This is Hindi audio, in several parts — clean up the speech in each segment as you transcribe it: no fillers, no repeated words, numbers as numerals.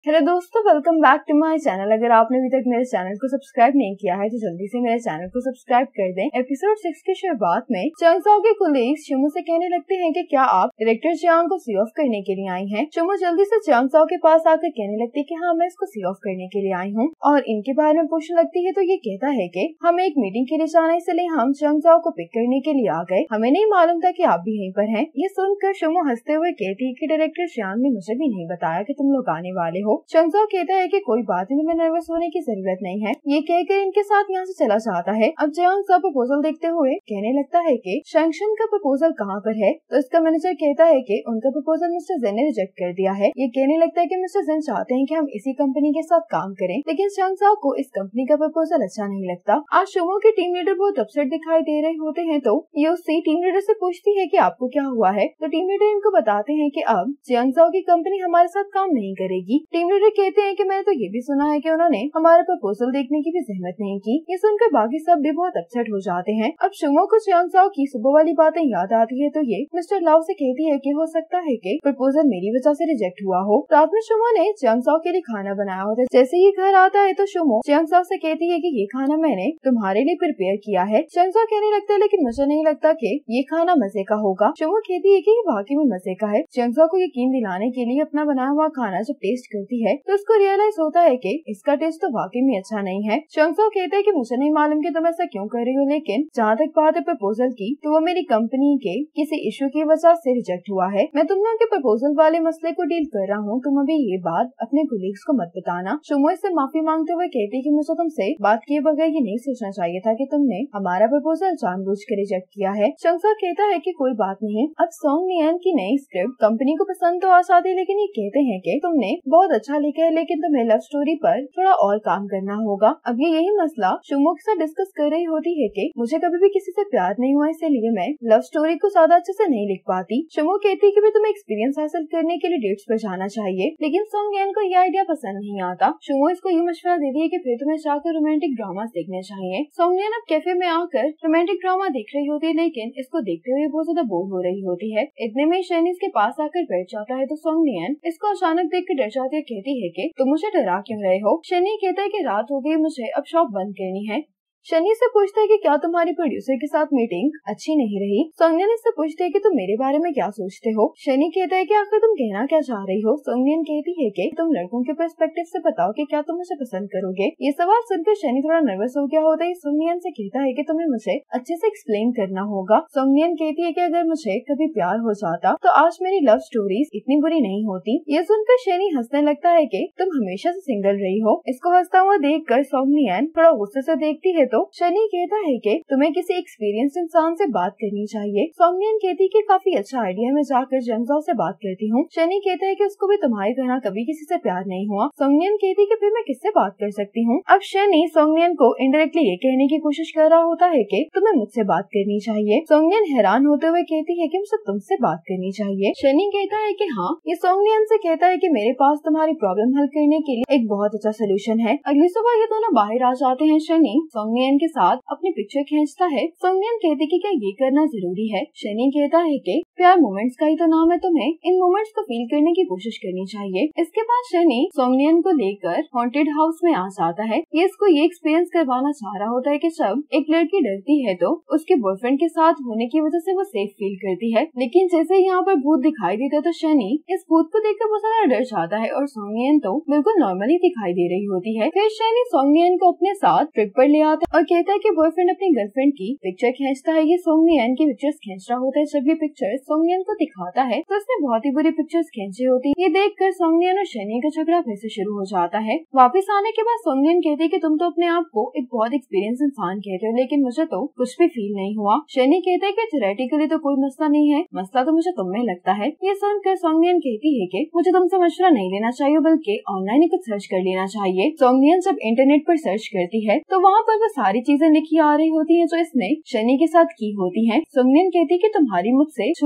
हेलो दोस्तों, welcome back to my channel. अगर आपने अभी तक मेरे चैनल को सब्सक्राइब नहीं किया है तो जल्दी से मेरे चैनल को सब्सक्राइब कर दें। एपिसोड 6 की शुरुआत में चंगसाओ के कुलीग्स शुमो से कहने लगते हैं कि क्या आप डायरेक्टर जियांग को सी ऑफ करने के लिए आई हैं। शुमो जल्दी से चंगसाओ के पास आकर कहने लगती है कि हाँ, मैं इसको सी ऑफ करने के लिए आई हूँ और इनके बारे में पूछने लगती है तो ये कहता है कि हमें एक मीटिंग के लिए जाना है, इसलिए हम चंगसाओ को पिक करने के लिए आ गए। हमें नहीं मालूम था कि आप भी यहीं पर हैं। ये सुनकर शुमो हंसते हुए कहती है कि डायरेक्टर जियांग ने मुझे भी नहीं बताया कि तुम लोग आने वाले हो। चंगसाओ कहता है कि कोई बात नहीं, तुम्हें नर्वस होने की जरूरत नहीं है। ये कहकर इनके साथ यहाँ से चला जाता है। अब जियांग का प्रपोजल देखते हुए कहने लगता है कि शैंक्शन का प्रपोजल कहाँ पर है। तो इसका मैनेजर कहता है कि उनका प्रपोजल मिस्टर जेन ने रिजेक्ट कर दिया है। ये कहने लगता है कि मिस्टर जेन चाहते हैं कि हम इसी कंपनी के साथ काम करें, लेकिन चंगसाओ को इस कंपनी का प्रपोजल अच्छा नहीं लगता। आज शुमो के टीम लीडर बहुत अपसेट दिखाई दे रहे होते हैं तो ये उससे टीम लीडर से पूछती है कि आपको क्या हुआ है। तो टीम लीडर इनको बताते हैं कि अब चंगसाओ की कंपनी हमारे साथ काम नहीं करेगी। टीम लीडर कहते हैं कि मैंने तो ये भी सुना है कि उन्होंने हमारा प्रपोजल देखने की भी जहमत नहीं की। ये सुनकर बाकी सब भी बहुत अपसेट हो जाते हैं। अब शुमो को चंगसाओ की सुबह वाली बातें याद आती है तो ये मिस्टर लाओ से कहती है कि हो सकता है कि प्रपोजल मेरी वजह से रिजेक्ट हुआ हो। रात में शुमो ने चंगसाओ के लिए खाना बनाया होता है। जैसे ही घर आता है तो शुमो चंगसाओ से कहती है कि ये खाना मैंने तुम्हारे लिए प्रिपेयर किया है। चंगसाओ कहने लगता है लेकिन मुझे नहीं लगता कि ये खाना मजे का होगा। शुमो कहती है कि ये वाकई में मजे का है। चंगसाओ को यकीन दिलाने के लिए अपना बनाया हुआ खाना जब टेस्ट करती है तो उसको रियलाइज होता है कि इसका टेस्ट तो वाकई में अच्छा नहीं है। चंगसाओ कहता है कि मुझे नहीं मालूम कि तुम ऐसा क्यों कर रही हो, लेकिन जहाँ तक बात है प्रपोजल की तो वो मेरी कंपनी के किसी इशू की वजह से रिजेक्ट हुआ है। मैं तुम लोगों के प्रपोजल वाले मसले को डील कर रहा हूँ, तुम अभी ये बात अपने कोलीग्स को मत बताना। शुमो इससे माफी मांगते हुए कहती है कि मुझे तुमसे बात किए बगैर ये नहीं सोचना चाहिए था कि तुमने हमारा प्रपोजल जानबूझ कर रिजेक्ट किया है। चंगसाओ कहता है कि कोई बात नहीं। अब सॉन्ग नियन की नई स्क्रिप्ट कंपनी को पसंद तो आ जाती, लेकिन ये कहते हैं कि तुमने बहुत अच्छा लिखा है, लेकिन तुम्हें लव स्टोरी पर थोड़ा और काम करना होगा। अब ये यही मसला शुमो के साथ डिस्कस कर रही होती है कि मुझे कभी भी किसी से प्यार नहीं हुआ, इसलिए मैं लव स्टोरी को ज्यादा अच्छे से नहीं लिख पाती। शुमो कहती है कि तुम्हें एक्सपीरियंस हासिल करने के लिए डेट्स पर जाना चाहिए, लेकिन सोंगयन को ये आइडिया पसंद नहीं आता। शुमो इसको ये मशवरा देती है कि फिर तुम्हें जाकर रोमांटिक ड्रामा देखने चाहिए। सोंगयन अब कैफे में आकर रोमांटिक ड्रामा देख रही होती है, लेकिन इसको देखते हुए बहुत ज्यादा बोर हो रही होती है। इतने में शैनिस के पास आकर बैठ जाता है तो सोंगयन इसको अचानक देख कर डर जाती है। कहती है कि तुम मुझे डरा क्यों रहे हो। शनि कहता है कि रात हो गई, मुझे अब शॉप बंद करनी है। शनि से पूछता है कि क्या तुम्हारी प्रोड्यूसर के साथ मीटिंग अच्छी नहीं रही। सोंगयन इससे पूछते है कि तुम मेरे बारे में क्या सोचते हो। शनि कहता है कि आखिर तुम कहना क्या चाह रही हो। सोंगयन कहती है कि तुम लड़कों के पर्सपेक्टिव से बताओ कि क्या तुम मुझे पसंद करोगे। ये सवाल सुनकर शनि थोड़ा नर्वस हो गया होता है। सोंगयन से कहता है कि तुम्हें मुझे अच्छे से एक्सप्लेन करना होगा। सोंगयन कहती है कि अगर मुझे कभी प्यार हो जाता तो आज मेरी लव स्टोरीज इतनी बुरी नहीं होती। ये सुनकर शनि हंसने लगता है कि तुम हमेशा से सिंगल रही हो। इसको हंसता हुआ देख कर सोंगयन थोड़ा गुस्से से देखती है तो शनि कहता है कि तुम्हें किसी एक्सपीरियंस इंसान से बात करनी चाहिए। सोंगयन कहती है कि काफी अच्छा आइडिया, मैं जाकर चंगसाओ से बात करती हूँ। शनि कहता है कि उसको भी तुम्हारी तरह कभी किसी से प्यार नहीं हुआ। सोंगयन कहती है कि फिर मैं किससे बात कर सकती हूँ। अब शनि सोंगयन को इनडायरेक्टली ये कहने की कोशिश कर रहा होता है कि तुम्हें मुझसे बात करनी चाहिए। सोंगयन हैरान होते हुए कहती है कि मुझे तुमसे बात करनी चाहिए। शनि कहता है कि हाँ। ये सोंगयन से कहता है कि मेरे पास तुम्हारी प्रॉब्लम हल करने के लिए एक बहुत अच्छा सोल्यूशन है। अगली सुबह ये दोनों बाहर आ जाते हैं। शनि सोंगयन के साथ अपनी पिक्चर खींचता है। सोंगयन कहती कि क्या ये करना जरूरी है। शनि कहता है कि प्यार मोमेंट्स का ही तो नाम है, तुम्हें इन मोमेंट्स को फील करने की कोशिश करनी चाहिए। इसके बाद शनि सोंगयन को लेकर हॉन्टेड हाउस में आ जाता है। ये इसको ये एक्सपीरियंस करवाना चाह रहा होता है कि जब एक लड़की डरती है तो उसके बॉयफ्रेंड के साथ होने की वजह से वो सेफ फील करती है, लेकिन जैसे यहाँ पर भूत दिखाई देता है तो शनि इस भूत को देखकर बहुत ज्यादा डर जाता है और सोंगयन तो बिल्कुल नॉर्मली दिखाई दे रही होती है। फिर शनि सोंगयन को अपने साथ ट्रिप पर ले आता है और कहता है कि बॉयफ्रेंड अपनी गर्लफ्रेंड की पिक्चर खींचता है। ये सोंगयन की पिक्चर्स खींच रहा होता है। जब ये पिक्चर सोंगयन को दिखाता है तो उसने बहुत ही बुरी पिक्चर्स खींची होती है। ये देखकर सोंगयन और शनि का झगड़ा फिर से शुरू हो जाता है। वापस आने के बाद सोंगयन कहती है कि तुम तो अपने आप को एक बहुत एक्सपीरियंस इंसान कहते हो, लेकिन मुझे तो कुछ भी फील नहीं हुआ। शनि कहता है कि थ्योरेटिकली तो कोई मसला नहीं है, मसला तो मुझे तुम में लगता है। ये सुनकर सोंगयन कहती है कि मुझे तुमसे मशवरा नहीं लेना चाहिए, बल्कि ऑनलाइन ही कुछ सर्च कर लेना चाहिए। सोंगयन जब इंटरनेट पर सर्च करती है तो वहाँ पर वो सारी चीजें लिखी आ रही होती है जो इसने शनि के साथ की होती है। सोंगयन कहती है कि तुम्हारी मुझसे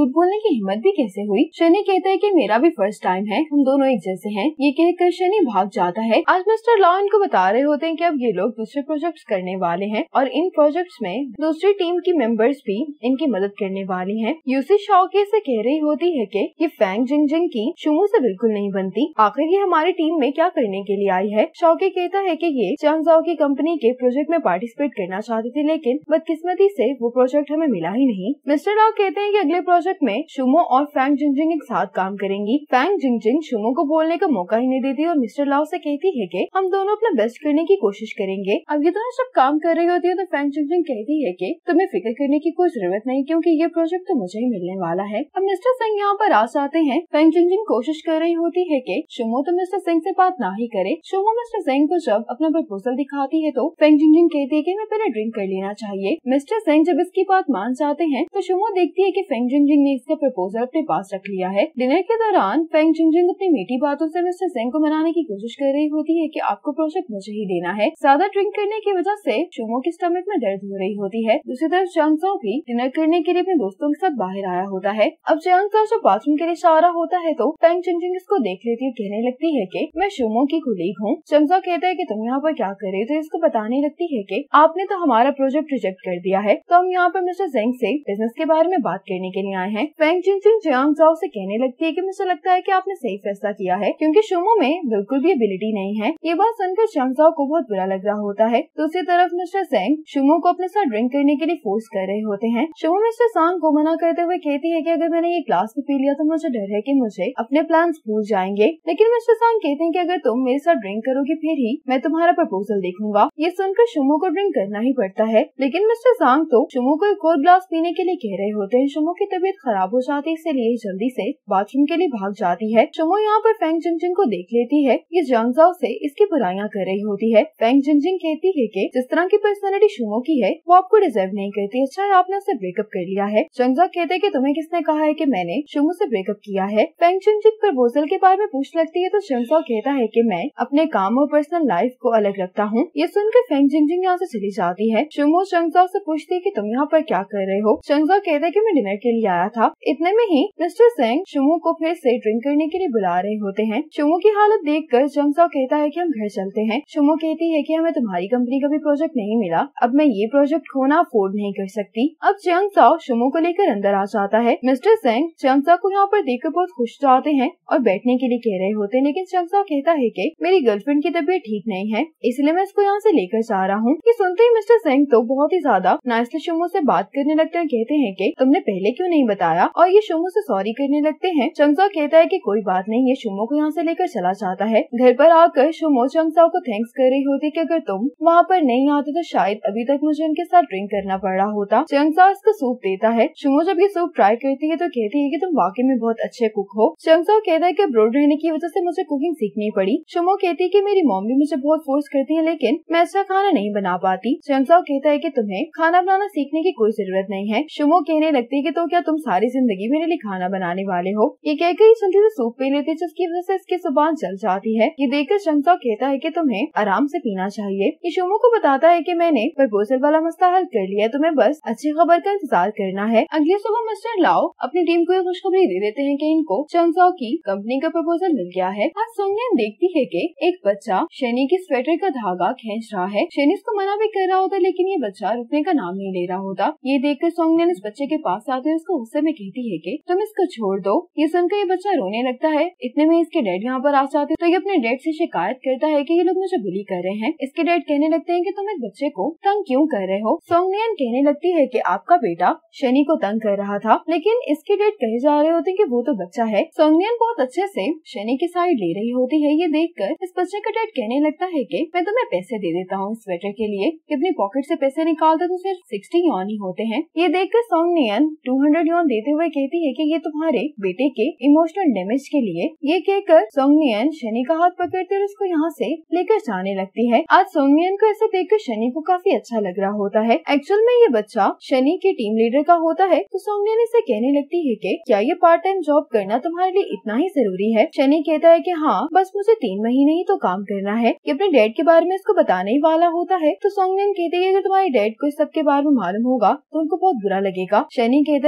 झूठ बोलने की हिम्मत भी कैसे हुई? शनि कहता है कि मेरा भी फर्स्ट टाइम है, हम दोनों एक जैसे हैं। ये कहकर शनि भाग जाता है। आज मिस्टर लॉ इनको बता रहे होते हैं कि अब ये लोग दूसरे प्रोजेक्ट्स करने वाले हैं और इन प्रोजेक्ट्स में दूसरी टीम की मेंबर्स भी इनकी मदद करने वाली हैं। यूसी शौके से कह रही होती है कि ये फैंग जिंगजिंग की शुमू से बिल्कुल नहीं बनती, आखिर ये हमारी टीम में क्या करने के लिए आई है। शौके कहता है कि ये चंगजाओ की कंपनी के प्रोजेक्ट में पार्टिसिपेट करना चाहती थी, लेकिन बदकिस्मती से वो प्रोजेक्ट हमें मिला ही नहीं। मिस्टर लॉ कहते हैं कि अगले प्रोजेक्ट में शुमो और फैंग जिंगजिंग एक साथ काम करेंगी। फैंग जिंगजिंग शुमो को बोलने का मौका ही नहीं देती और मिस्टर लॉ से कहती है कि हम दोनों अपना बेस्ट करने की कोशिश करेंगे। अब ये दोनों सब काम कर रही होती है तो फैंग जिंगजिंग कहती है कि तुम्हें फिक्र करने की कोई जरूरत नहीं, क्योंकि ये प्रोजेक्ट तो मुझे ही मिलने वाला है। अब मिस्टर सिंह यहाँ पर आ जाते हैं। फैंग जिंगजिंग कोशिश कर रही होती है कि शुमो तो मिस्टर सिंह से बात ना ही करे। शुमो मिस्टर सिंह को जब अपना प्रपोजल दिखाती है तो फैंग जिंगजिंग कहती है कि हमें पहले ड्रिंक कर लेना चाहिए। मिस्टर सिंह जब इसकी बात मान जाते हैं तो शुमो देखती है कि फैंग जिंगजिंग ने इसका प्रपोजल अपने पास रख लिया है। डिनर के दौरान फैंग जिंगजिंग अपनी मीठी बातों से मिस्टर सिंह को मनाने की कोशिश कर रही होती है कि आपको प्रोजेक्ट मुझे ही देना है। ज्यादा ड्रिंक करने की वजह से शुमो की स्टमक में दर्द हो रही होती है। दूसरी तरफ चंगजाओ भी डिनर करने के लिए अपने दोस्तों के साथ बाहर आया होता है। अब चंगजाओ जब बाथरूम के लिए जा रहा होता है तो फैंग जिंगजिंग इसको देख लेती है, कहने लगती है कि मैं शुमो की कुलीग हूँ। चंगजाओ कहता है कि तुम यहाँ पर क्या कर रहे हो, तो इसको बताने लगती है कि आपने तो हमारा प्रोजेक्ट रिजेक्ट कर दिया है, तो हम यहाँ पर मिस्टर सिंह से बिजनेस के बारे में बात करने के लिए आए हैं। फैंग जिंगजिंग चंगजाओ से कहने लगती है कि मुझे लगता है कि आपने सही फैसला किया है, क्योंकि शुमो में बिल्कुल भी एबिलिटी नहीं है। ये बात सुनकर चंगजाओ को बहुत बुरा लग रहा होता है। दूसरी तरफ मिस्टर सिंह शुमो को अपने साथ ड्रिंक करने के लिए फोर्स कर रहे होते हैं। शुमो मिस्टर सांग को मना करते हुए कहती है कि अगर मैंने ये ग्लास भी पी लिया तो मुझे डर है कि मुझे अपने प्लान्स भूल जाएंगे, लेकिन मिस्टर सांग कहते हैं कि अगर तुम मेरे साथ ड्रिंक करोगे फिर ही मैं तुम्हारा प्रपोजल देखूंगा। ये सुनकर शुमो को ड्रिंक करना ही पड़ता है, लेकिन मिस्टर सांग तो शुमो को एक और ग्लास पीने के लिए कह रहे होते हैं। शुमो की तबीयत खराब हो जाती है, इसलिए जल्दी से बाथरूम के लिए भाग जाती है। शुमो यहाँ पर फैंग जिंगजिंग को देख लेती है, ये चंगजाओ से इसकी बुराइयां कर रही होती है। फैंग जिंगजिंग कहती है कि जिस तरह की पर्सनालिटी शुमो की है वो आपको डिजर्व नहीं करती, अच्छा है आपने उससे ब्रेकअप कर लिया है। चंगजाओ कहते हैं कि तुम्हें किसने कहा है कि मैंने शुमो से ब्रेकअप किया है। फैंग जिंगजिंग प्रपोजल के बारे में पूछ लगती है तो चंगजाओ कहता है कि मैं अपने काम और पर्सनल लाइफ को अलग रखता हूँ। ये सुनकर फैंग जिंगजिंग यहाँ से चली जाती है। शुमो चंगजाओ से पूछती है कि तुम यहाँ पर क्या कर रहे हो। चंगजाओ कहता है कि मैं डिनर के लिए आया था। इतने में ही मिस्टर सिंह शुमो को फिर से ड्रिंक करने के लिए बुला रहे होते हैं। शुमो की हालत देखकर चंगजाओ कहता है कि हम घर चलते हैं। शुमो कहती है कि हमें तुम्हारी कंपनी का भी प्रोजेक्ट नहीं मिला, अब मैं ये प्रोजेक्ट खोना अफोर्ड नहीं कर सकती। अब चंगजाओ शुमो को लेकर अंदर आ जाता है। मिस्टर सिंह चंगजाओ को यहाँ पर देखकर बहुत खुश जाते हैं और बैठने के लिए कह रहे होते हैं, लेकिन चंगजाओ कहता है कि मेरी गर्लफ्रेंड की तबीयत ठीक नहीं है, इसलिए मैं इसको यहाँ से लेकर जा रहा हूँ। ये सुनते ही मिस्टर सिंह तो बहुत ही ज्यादा नाइसली शुमो से बात करने लगते हैं, कहते हैं कि तुमने पहले क्यों नहीं बताया, और ये शुमो से सॉरी करने लगते हैं। चंगजाओ कहता है कि कोई बात नहीं, ये शुमो को यहाँ से लेकर चला जाता है। घर पर आकर शुमो चंगजाओ को थैंक्स कर रही होती कि अगर तुम वहाँ पर नहीं आते तो शायद अभी तक मुझे उनके साथ ड्रिंक करना पड़ रहा होता। चंगजाओ इसको सूप देता है। शुमो जब ये सूप ट्राई करती है तो कहती है कि तुम वाकई में बहुत अच्छे कुक हो। चंगजाओ कहता है कि ब्रोड रहने की वजह से मुझे कुकिंग सीखनी पड़ी। शुमो कहती है कि मेरी मॉम भी मुझे बहुत फोर्स करती है, लेकिन मैं अच्छा खाना नहीं बना पाती। चंगजाओ कहता है कि तुम्हें खाना बनाना सीखने की कोई जरूरत नहीं है। शुमो कहने लगती है कि तो क्या तुम सारी जिंदगी मेरे लिए खाना बनाने वाले हो। ये कहकर जल्दी से सूप पी लेती है, जिसकी वजह से इसकी जुबान चल जाती है। ये देखकर चंगजाओ कहता है कि तुम्हें आराम से पीना चाहिए। ये शुमो को बताता है कि मैंने प्रपोजल वाला मसला हल कर लिया, तुम्हें बस अच्छी खबर का इंतजार करना है। अगले सुबह मिस्टर लाओ अपनी टीम को खुशखबरी दे देते हैं कि इनको चंगजाओ की कंपनी का प्रपोजल मिल गया है। आज सोंगनियन देखती है कि एक बच्चा शनि की स्वेटर का धागा खींच रहा है। शनि इसको मना भी कर रहा होता है, लेकिन ये बच्चा रुकने का नाम नहीं ले रहा होता। ये देखकर सोंगनियन इस बच्चे के पास आते हैं, उसको गुस्से में कहती है कि तुम इसको छोड़ दो। ये सुनकर ये बच्चा रोने लगता है। इतने में इसके डैड यहाँ पर आ जाते हैं तो ये अपने डैड से शिकायत करता है कि ये लोग मुझे बुली कर रहे हैं। इसके डैड कहने लगते हैं कि तुम एक बच्चे को तंग क्यों कर रहे हो। सोंगनियन कहने लगती है कि आपका बेटा शनि को तंग कर रहा था, लेकिन इसके डैड कहे जा रहे होते हैं कि वो तो बच्चा है। सोंगनियन बहुत अच्छे से शनि की साइड ले रही होती है। ये देखकर इस बच्चे का डैड कहने लगता है कि मैं तुम्हें पैसे दे देता हूँ स्वेटर के लिए। कि अपनी पॉकेट से पैसे निकालते तो सिर्फ 60 यॉन ही होते हैं। ये देखकर सोंगनियन 200 यॉन देते हुए कहती है कि ये तुम्हारे बेटे के इमोशनल डैमेज के लिए। ये कहकर सोंगनियन शनि का हाथ पकड़ते हुए उसको यहाँ से लेकर जाने लगती है। आज सोंगनियन को ऐसे देखकर शनि को काफी अच्छा लग रहा होता है। एक्चुअल में ये बच्चा शनि के टीम लीडर का होता है। तो सोंगनियन इसे कहने लगती है कि क्या ये पार्ट टाइम जॉब करना तुम्हारे लिए इतना ही जरूरी है। शनि कहता है कि हाँ, बस मुझे 3 महीने ही तो काम करना है। ये अपने डैड के बारे में इसको बताने ही वाला होता है। तो सोंगनियन कहती है कि अगर तुम्हारे डैड को इस सब के बारे में मालूम होगा तो उनको बहुत बुरा लगेगा। शनि कहता है कि अगर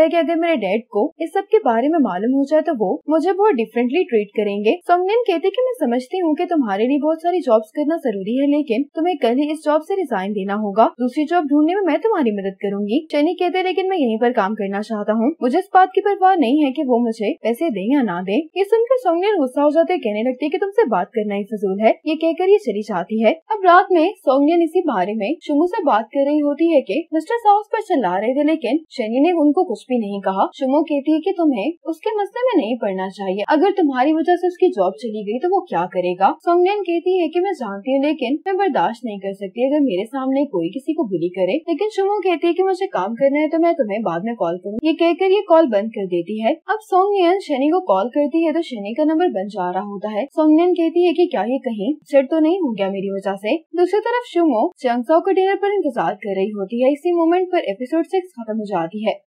मेरे डैड को इस सब के बारे में मालूम हो जाए तो वो मुझे बहुत डिफरेंटली ट्रीट करेंगे। सोंगनिन कहती कि मैं समझती हूँ कि तुम्हारे लिए बहुत सारी जॉब्स करना जरूरी है, लेकिन तुम्हें कल ही इस जॉब से रिजाइन देना होगा। दूसरी जॉब ढूंढने में मैं तुम्हारी मदद करूंगी। शनी कहते लेकिन मैं यहीं पर काम करना चाहता हूँ, मुझे इस बात की परवाह नहीं है कि वो मुझे पैसे दे या ना दे। ये सुनकर सोंगनिन गुस्सा हो जाते, कहने लगती है कि तुमसे बात करना ही फजूल है। ये कहकर ये चली जाती है। अब रात में सोंगनिन इसी बारे में शुमो से बात कर रही होती है कि मिस्टर साउस पर चिल्ला रहे थे, लेकिन शनी ने उनको कुछ भी नहीं कहा। शुमो कहती है कि तुम्हें उसके मसले में नहीं पड़ना चाहिए, अगर तुम्हारी वजह से उसकी जॉब चली गई तो वो क्या करेगा। सोंगनिन कहती है कि मैं जानती हूँ, लेकिन मैं बर्दाश्त नहीं कर सकती अगर मेरे सामने कोई किसी को बुली करे। लेकिन शुमो कहती है कि मुझे काम करना है तो मैं तुम्हें बाद में कॉल करूँ। ये कहकर ये कॉल बंद कर देती है। अब सोंगनिन शनी को कॉल करती है तो शनी का नंबर बंद जा रहा होता है। सोंगनिन कहती है कि क्या ये कहीं चट तो नहीं हो गया मेरी वजह से। दूसरी तरफ शुमो चंगसाओ के डिनर पर इंतजार कर रही होती है। इसी मोमेंट पर एपिसोड 6 खत्म हो जाती है।